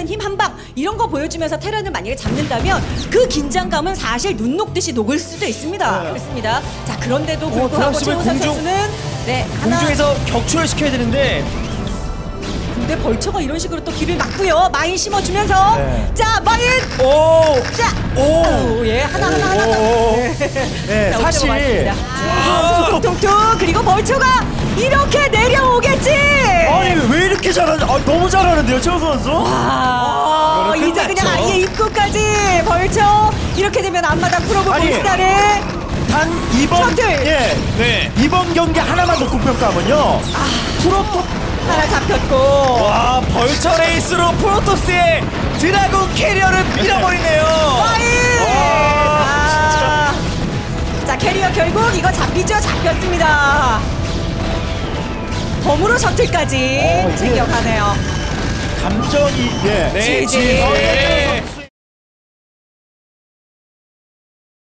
힘 한 방 이런 거 보여주면서 테란을 만약에 잡는다면 그 긴장감은 사실 눈 녹듯이 녹을 수도 있습니다. 그렇습니다. 자, 그런데도 불구하고 최우선 선수는 공중에서 격추를 시켜야 되는데 근데 벌처가 이런 식으로 또 길을 막고요. 마인 심어주면서 자, 마인 자, 예, 하나 네, 자, 사실 퉁퉁퉁 그리고 벌처가 이렇게 내려오겠지. 아니 왜 이렇게 잘하지? 너무 잘하는데요, 최우 선수. 와, 이제 그냥 아예 입구까지 벌쳐. 이렇게 되면 앞마당 프로브 볼스타를 단 이번 이번 경기 하나만 놓고 평가하면요. 프로토 하나 잡혔고. 와, 벌처 레이스로 프로토스의 드라군 캐리어를 밀어버리네요. 자, 캐리어 결국 이거 잡혔습니다. 덤으로 셔틀까지 챙겨가네요. 감정이 지지.